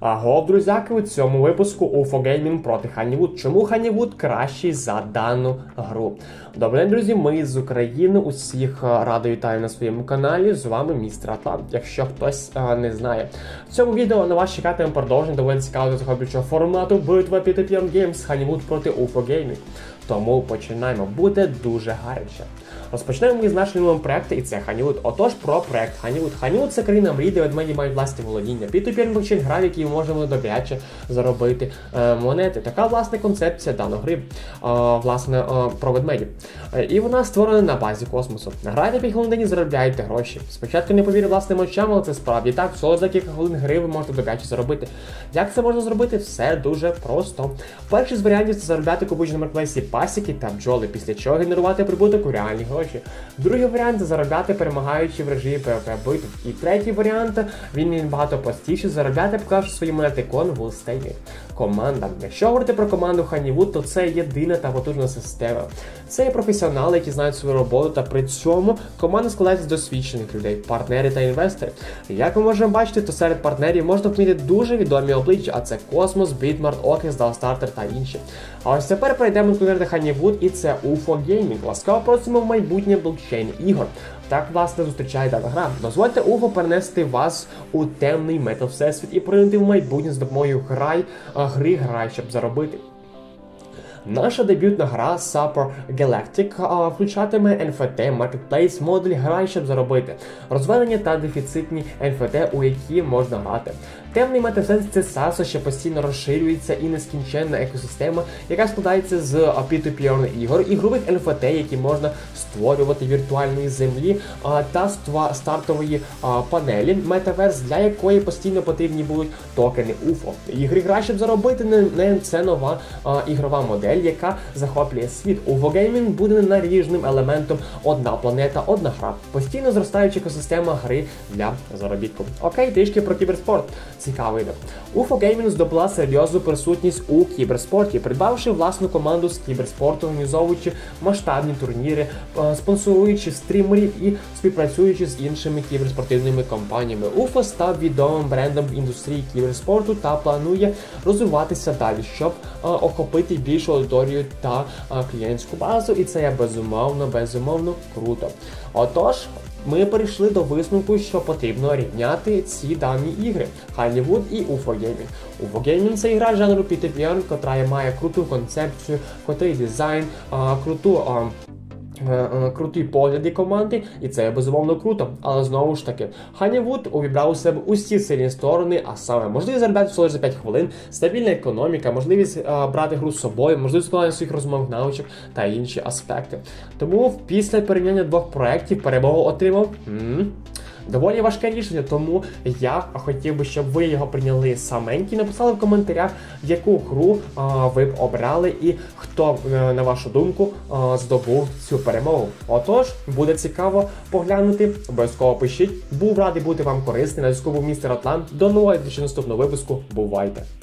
Агов, друзяки, у цьому випуску UFO Gaming проти Honeywood. Чому Honeywood кращий за дану гру? Добрий день, друзі, ми з України. Усіх радо вітаю на своєму каналі. З вами містер Атлант, якщо хтось не знає. В цьому відео на вас чекатиме продовження доволі цікавого захоплюючого формату битва P2P Games Honeywood проти UFO Gaming. Тому починаємо. Буде дуже гаряче. Розпочнемо ми з нашого нового проекту, і це Honeywood. Отож, про проект Honeywood. Honeywood – це країна мрій, де ведмеді мають власні володіння. P2P блокчейн гра, в якій ми можемо добряче заробити монети. Така, власне, концепція даної гри, власне, про ведмедів. І вона створена на базі космосу. Грайте 5 хвилин і заробляєте гроші. Спочатку не повірю власним очам, але це справді так. Всього за кілька хвилин гри ви можете добряче заробити. Як це можна зробити? Все дуже просто. Перший з варіантів – це заробляти купуючи на маркетплейсі пасіки та бджоли, після чого генерувати прибуток у реальні гроші. Другий варіант – це заробляти, перемагаючи в режимі PvP битв. І третій варіант – він набагато простіше – заробляти, поклавши свої монети кон в стейки. Команда. Якщо говорити про команду Honeywood, то це єдина та потужна система. Це є професіонали, які знають свою роботу, та при цьому команда складається з досвідчених людей, партнери та інвестори. Як ми можемо бачити, то серед партнерів можна помітити дуже відомі обличчя, а це Космос, Bitmart, Okex, Dalstarter та інші. А ось тепер перейдемо до конкретно Honeywood, і це UFO Gaming. Ласкаво просимо в майбутнє блокчейн ігор. Так, власне, зустрічає дана гра. Дозвольте UFO перенести вас у темний мета-всесвіт і прийняти в майбутнє з допомогою гри «Грай, щоб заробити». Наша дебютна гра Super Galactic включатиме NFT, маркетплейс, модуль «Грай, щоб заробити», розведення та дефіцитні NFT, у які можна грати. Темний метасенс – це SaaS, що постійно розширюється, і нескінченна екосистема, яка складається з P2P ігор, ігрових NFT, які можна створювати віртуальної землі, та стартової панелі Metaverse, для якої постійно потрібні будуть токени UFO. Ігри «Грай, щоб заробити» – це нова ігрова модель, яка захоплює світ. UFO Gaming буде наріжним елементом одна планета, одна гра. Постійно зростаюча екосистема гри для заробітку. Окей, трішки про кіберспорт. Цікавий видав. UFO Gaming здобула серйозну присутність у кіберспорті, придбавши власну команду з кіберспорту, організовуючи масштабні турніри, спонсоруючи стрімерів і співпрацюючи з іншими кіберспортивними компаніями. UFO став відомим брендом в індустрії кіберспорту та планує розвиватися далі, щоб охопити більшу аудиторію та клієнтську базу, і це є безумовно круто. Отож, ми перейшли до висновку, що потрібно рівняти ці дані ігри Honeywood і UFO Gaming. UFO Gaming – це ігра жанру P2P, котра має круту концепцію, крутий дизайн, круті погляди команди, і це безумовно круто. Але знову ж таки, Honeywood увібрав у себе усі сильні сторони, а саме можливість заробляти всього за 5 хвилин, стабільна економіка, можливість брати гру з собою, можливість складання своїх розмовних навичок та інші аспекти. Тому після порівняння двох проєктів перемогу отримав доволі важке рішення, тому я хотів би, щоб ви його прийняли саменькі, написали в коментарях, яку гру ви б обрали і хто, на вашу думку, здобув цю перемогу. Отож, буде цікаво поглянути, обов'язково пишіть. Був радий бути вам корисним. На зв'язку був містер Атлант. До нового наступного випуску. Бувайте!